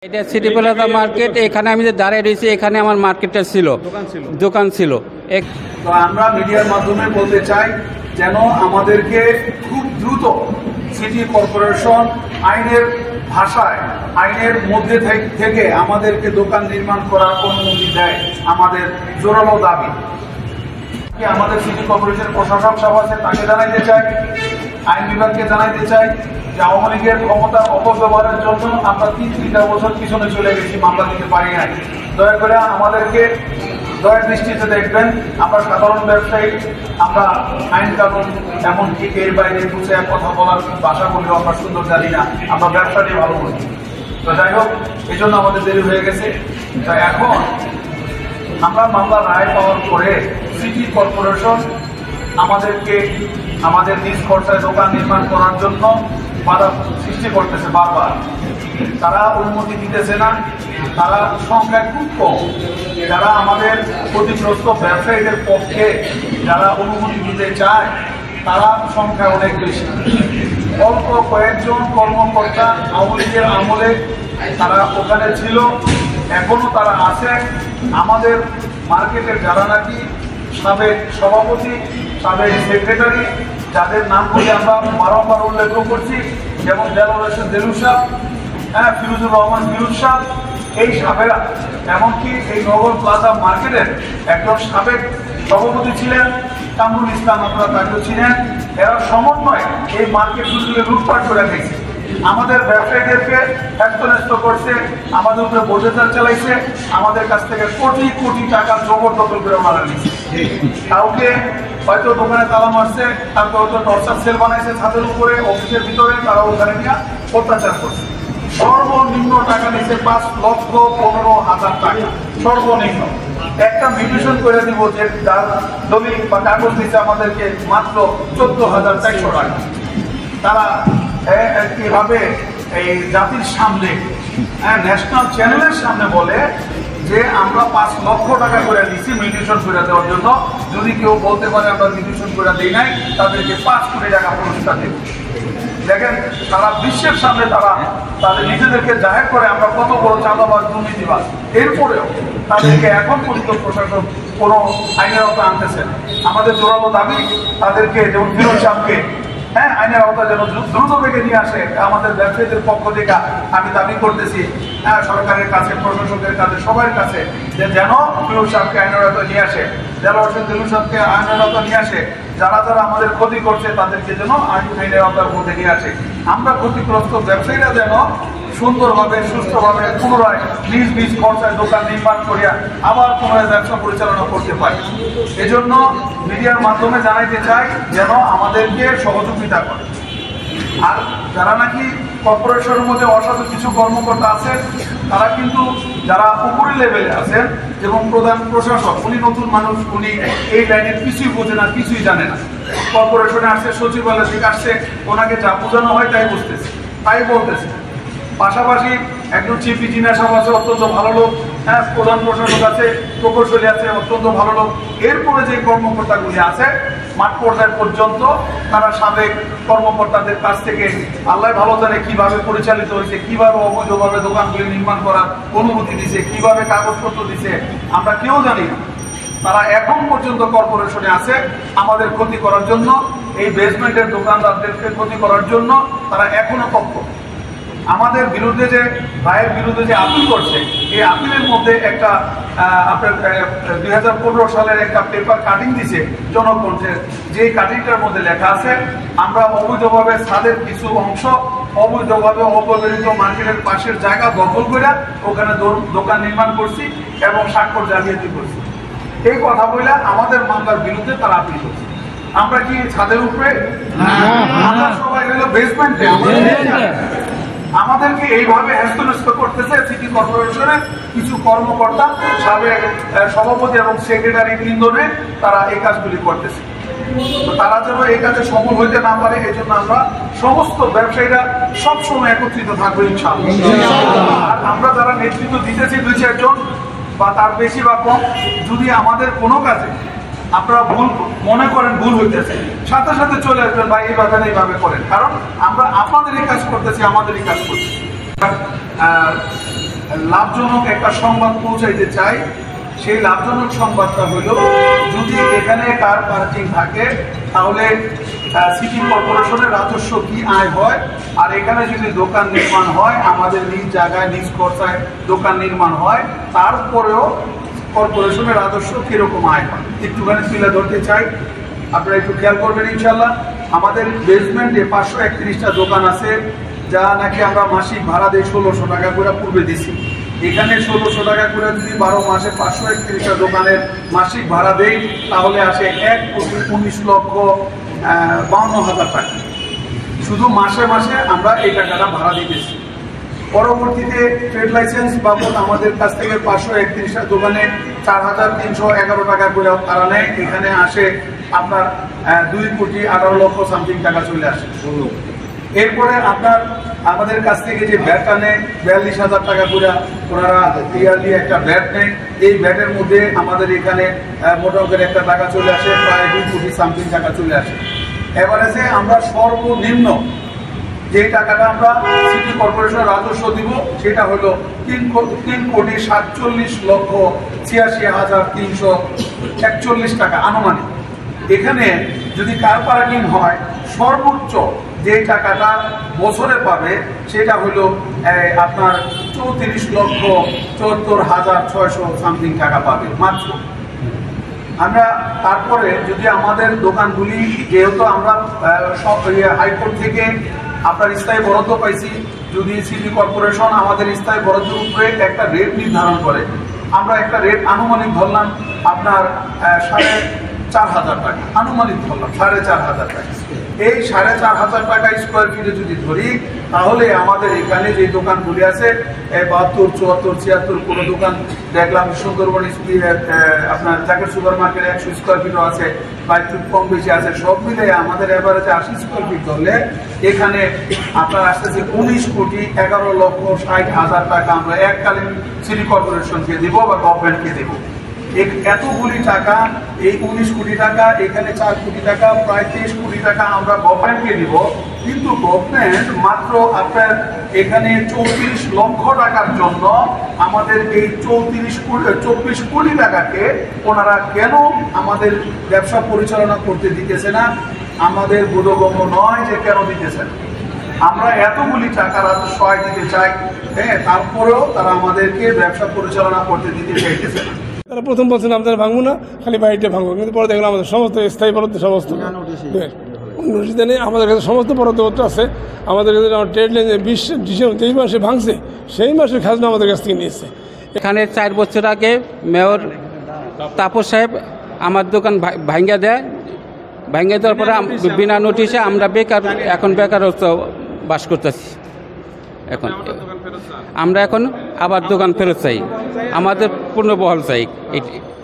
এটা city plaza market. এখানে আমি যে দাঁড়িয়ে রয়েছি, এখানে আমার মার্কেটটা ছিল, দোকান ছিল। তো আমরা মিডিয়ার মাধ্যমে বলতে চাই যেন আমাদেরকে খুব দ্রুত সিটি কর্পোরেশন আইনের ভাষায়, আইনের মধ্যে থেকে আমাদেরকে দোকান নির্মাণ করার অনুমতি দেয়। আমাদের জোরালো দাবি। আমাদের সিটি কর্পোরেশন প্রশাসক সভা আছে, তাকে জানাইতে চাই, আইন বিভাগকে জানাইতে চাই যে আওয়ামী লীগের ক্ষমতা অপব্যবহারের জন্য আমরা 3 বছর পিছনে চলে গেছি, মামলা দিতে পারি নাই। দয়া করে আমাদেরকে দয়ের দৃষ্টিতে দেখবেন। আমরা সাধারণ ব্যবসায়ী, আমরা আইন কানুন এমনকি এর বাইরে বুঝে কথা বলার ভাষা বললেও আমরা সুন্দর জানি না, আমরা ব্যবসা নিয়ে ভালো বলি। তো যাই হোক, এই জন্য আমাদের দেরি হয়ে গেছে। তাই এখন আমরা মামলা রায় পাওয়ার পরে সিটি কর্পোরেশন আমাদেরকে আমাদের নিজ খরচায় দোকান নির্মাণ করার জন্য বাধা সৃষ্টি করতেছে বারবার। তারা অনুমতি দিতেছে না, তারা সংখ্যায় খুব কম। যারা আমাদের ক্ষতিগ্রস্ত ব্যবসায়ীদের পক্ষে যারা অনুমতি দিতে চায় তারা সংখ্যা অনেক বেশি। অল্প কয়েকজন কর্মকর্তা আওয়ামী লীগের আমলে তারা ওখানে ছিল, এখনো তারা আছে। আমাদের মার্কেটের যারা নাকি সাবেক সভাপতি, সাবেক সেক্রেটারি, যাদের নামগুলি আমরা বারংবার উল্লেখ করছি, যেমন দেলোয়ার হোসেন দেলু সাহ, ফিরোজুর রহমান ফিরোজ সাহ, এই সাহেবেরা, এমনকি এই নগর প্লাজা মার্কেটের একজন সাবেক সভাপতি ছিলেন কামরুল ইসলাম, আপনারা তাকেও ছিলেন। এরা সমন্বয়ে এই মার্কেটগুলিকে লুটপাট করে গেছে, আমাদের ব্যবসায়ীদেরকে হ্যাস্ত করছে, আমাদের উপরে বোঝাচার চালাইছে, আমাদের কাছ থেকে কোটি কোটি টাকা জবরদখল করে ওনারা নিচ্ছে। কাউকে হয়তো দোকানে তালা মারছে, তারপর হয়তো টর্চার সেল বানাইছে ছাদের উপরে, অফিসের ভিতরে, তারা ওখানে নিয়ে অত্যাচার করছে। সর্বনিম্ন টাকা নিচ্ছে 5,15,000 টাকা, সর্বনিম্ন। একটা মিউটেশন করে দিব যে যার দলিল বা কাগজ দিচ্ছে আমাদেরকে মাত্র 14,400 টাকা। তারা কিভাবে এই জাতির সামনে, ন্যাশনাল চ্যানেলের সামনে বলে যে আমরা 5 লক্ষ টাকা করে দিচ্ছি মিউটেশন করে দেওয়ার জন্য। যদি কেউ বলতে পারে আমরা মিউটেশন করে দিই নাই, তাদেরকে 5 কোটি টাকা পুরস্কার দেব। দেখেন, সারা বিশ্বের সামনে তারা তাদের নিজেদেরকে জাহের করে আমরা কত বড় চাঁদাবাজ, দুর্নীতিবাজ। এরপরেও তাদেরকে এখন পর্যন্ত প্রশাসন কোনো আইনের আওতায় আনতেছে। আমাদের জোরালো দাবি তাদেরকে, যেমন ফিরোজ সাহেবকে আইনের আওতায় যেন দ্রুত বেগে নিয়ে আসে। আমাদের ব্যবসায়ীদের পক্ষ থেকে আমি দাবি করতেছি সরকারের কাছে, প্রশাসকের কাছে, সবার কাছে, যে যেন ফিরোজ সাহেবকে আইনের আওতায় নিয়ে আসে, দেলোয়ার হোসেন দেলু সাহেবকে আইনের আওতায় নিয়ে আসে। যারা যারা আমাদের ক্ষতি করছে তাদেরকে যেন আইনের আওতার মধ্যে নিয়ে আসে। আমরা ক্ষতিগ্রস্ত ব্যবসায়ীরা যেন সুন্দরভাবে, সুস্থভাবে পুনরায় নিজ নিজ খরচায় দোকান নির্মাণ করিয়া আবার পুনরায় ব্যবসা পরিচালনা করতে পারি। এজন্য মিডিয়ার মাধ্যমে জানাইতে চাই যেন আমাদেরকে সহযোগিতা করে। আর যারা নাকি কর্পোরেশনের মধ্যে অসাধু কিছু কর্মকর্তা আছেন, তারা কিন্তু যারা উপরের লেভেলে আছেন, যেমন প্রধান প্রশাসক, উনি নতুন মানুষ, উনি এই লাইনের কিছুই বোঝে না, কিছুই জানে না। কর্পোরেশনে আসছে, সচিবালয় থেকে আসছে, ওনাকে যা বোঝানো হয় তাই বুঝতেছে, তাই বলতেছে। পাশাপাশি একজন চিফ ইঞ্জিনিয়ার সাহেব আছে, অত্যন্ত ভালো লোক, প্রধান প্রশাসক আছে, প্রকৌশলী আছে, অত্যন্ত ভালো লোক। এরপরে যে কর্মকর্তাগুলি আছে মাঠ পর্যায় পর্যন্ত, তারা সাবেক কর্মকর্তাদের কাছ থেকে আল্লাহ ভালো জানে কিভাবে পরিচালিত হয়েছে, কিভাবে অবৈধভাবে দোকানগুলি নির্মাণ করার অনুমতি দিছে, কিভাবে কাগজপত্র দিছে, আমরা কেউ জানি না। তারা এখন পর্যন্ত কর্পোরেশনে আছে আমাদের ক্ষতি করার জন্য, এই বেসমেন্টের দোকানদারদেরকে ক্ষতি করার জন্য তারা এখনো তৎপর। আমাদের বিরুদ্ধে যে রায়ের বিরুদ্ধে যে আপিল করছে, এই আপিলের মধ্যে একটা আপনার 2015 সালের একটা পেপার কাটিং দিছে জনগণ, যে কাটিংটার মধ্যে লেখা আছে আমরা অবৈধভাবে ছাদের কিছু অংশ অবৈধভাবে অপব্যবহৃত মার্কেটের পাশের জায়গা দখল করে ওখানে দোকান নির্মাণ করছি এবং স্বাক্ষর জালিয়াতি করছি। এই কথা বলে আমাদের মামলার বিরুদ্ধে তারা আপিল করছে। আমরা কি ছাদের উপরে? আমরা সবাই হলো বেসমেন্টে। আমাদেরকে এইভাবে হ্যাস্ত করতেছে সিটি কর্পোরেশনের কিছু কর্মকর্তা, সাবেক সভাপতি এবং সেক্রেটারি বৃন্দনে, তারা এই কাজগুলি করতেছে। তারা যেন এই কাজে সফল হইতে না পারে, এই জন্য আমরা সমস্ত ব্যবসায়ীরা সবসময় একত্রিত থাকবো ইনশাআল্লাহ। আর আমরা যারা নেতৃত্ব দিতেছি 2-4 জন বা তার বেশি বা কম, যদি আমাদের কোনো কাজে আপনারা ভুল মনে করেন, ভুল হইতেছে, সাথে সাথে চলে আসবেন, ভাই এইভাবে না এইভাবে করেন, কারণ আমরা আপনাদেরই কাজ করতেছি, আমাদেরই কাজ করতেছি। লাভজনক একটা সংবাদ পৌঁছাইতে চাই। সেই লাভজনক সংবাদটা হলো, যদি এখানে কার পার্কিং থাকে তাহলে সিটি কর্পোরেশনের রাজস্ব কি আয় হয়, আর এখানে যদি দোকান নির্মাণ হয়, আমাদের নিজ জায়গায় নিজ খরচায় দোকান নির্মাণ হয়, তারপরেও কর্পোরেশনের রাজস্ব কিরকম আয় হয় একটুখানি তুলে ধরতে চাই। আপনারা একটু খেয়াল করবেন ইনশাল্লাহ। আমাদের বেসমেন্টে 531টা দোকান আছে, যা নাকি আমরা মাসিক ভাড়া দিই 1600 টাকা করে পূর্বে দিছি। এখানে 1600 টাকা করে যদি 12 মাসে 531টা দোকানের মাসিক ভাড়া দেই, তাহলে আসে 1,19,52,000 টাকা। শুধু মাসে মাসে আমরা এই টাকাটা ভাড়া দিতেছি। পরবর্তীতে ট্রেড লাইসেন্স বাবদ আমাদের কাছ থেকে 531টা দোকানে 4,311 টাকা করে তারা নেয়। এখানে আসে আপনার 2,18,00,000 সামথিং টাকা চলে আসে। এরপরে আপনার আমাদের কাছ থেকে যে ব্যাটটা নেয় 42,000 টাকা করে ওনারা ইয়ারলি একটা ব্যাট নেয়। এই ব্যাটের মধ্যে আমাদের এখানে মোটা অঙ্কের একটা টাকা চলে আসে, প্রায় 2 কোটি সামথিং টাকা চলে আসে। এভারেজে আমরা সর্বনিম্ন যে টাকাটা আমরা সিটি কর্পোরেশন রাজস্ব দিব সেটা হলো 3,47,86,341 টাকা আনুমানিক। এখানে যদি কার পার্কিং হয়, সর্বোচ্চ যে টাকাটা বছরে পাবে সেটা হলো আপনার 34,74,600 সামথিং টাকা পাবে মাত্র। আমরা তারপরে যদি আমাদের দোকানগুলি, যেহেতু আমরা হাইকোর্ট থেকে আপনার স্থায়ী বরাদ্দ পাইছি, যদি সিটি কর্পোরেশন আমাদের স্থায়ী বরাদ্দের উপরে একটা রেট নির্ধারণ করে, আমরা একটা রেট আনুমানিক ধরলাম আপনার 4,500 টাকা, আনুমানিক ধরলাম 4,500 টাকা। এই 4,500 টাকা স্কোয়ার ফিটে যদি ধরি, তাহলে আমাদের এখানে যে দোকানগুলি আছে 72, 74, 76 কোনো দোকান দেখলাম সুন্দরবন আপনার জাকের সুপার মার্কেট 100 স্কোয়ার ফিটও আছে বা একটু কম বেশি আছে, সব মিলে আমাদের এভারেজে 80 স্কোয়ার ফিট ধরলে এখানে আপনার আসতেছে 19,11,60,000 টাকা আমরা এককালীন সিটি কর্পোরেশনকে দিব বা গভর্নমেন্টকে দেবো। এতগুলি টাকা, এই 19 কোটি টাকা, এখানে 4 কোটি টাকা, প্রায় 23 কোটি টাকা আমরা গভর্নমেন্টকে দিব। কিন্তু গভর্নমেন্ট মাত্র আপনার এখানে 34 লক্ষ টাকার জন্য আমাদের এই 24 কোটি টাকাকে ওনারা কেন আমাদের ব্যবসা পরিচালনা করতে দিতেছে না, আমাদের বোধগম্য নয় যে কেন দিতেছে না। আমরা এতগুলি টাকা রাজস্ব আয় দিতে চাই, হ্যাঁ, তারপরেও তারা আমাদেরকে ব্যবসা পরিচালনা করতে দিতে চাইতেছে না। তারা প্রথম বলছেন আপনারা ভাঙবো না, খালি বাড়িটা ভাঙবো, কিন্তু পরে দেখলাম আমাদের সমস্ত স্থায়ী বরাদ্দ সমস্ত নোটিশে নেই। আমাদের কাছে সমস্ত বরাদ্দপত্র আছে। আমাদের কাছে ট্রেড লাইন 20 ডিসেম্বর 23 মাসে ভাঙছে, সেই মাসের খাজনা আমাদের কাছ থেকে নিয়েছে। এখানে 4 বছর আগে মেয়র তাপস সাহেব আমার দোকান ভাঙ্গা দেয়। ভাঙ্গা দেওয়ার পরে বিনা নোটিশে আমরা এখন বেকারত্ব বাস করতেছি। আমরা এখন আবার দোকান ফেরত চাই, আমাদের পুনর্বহাল চাই।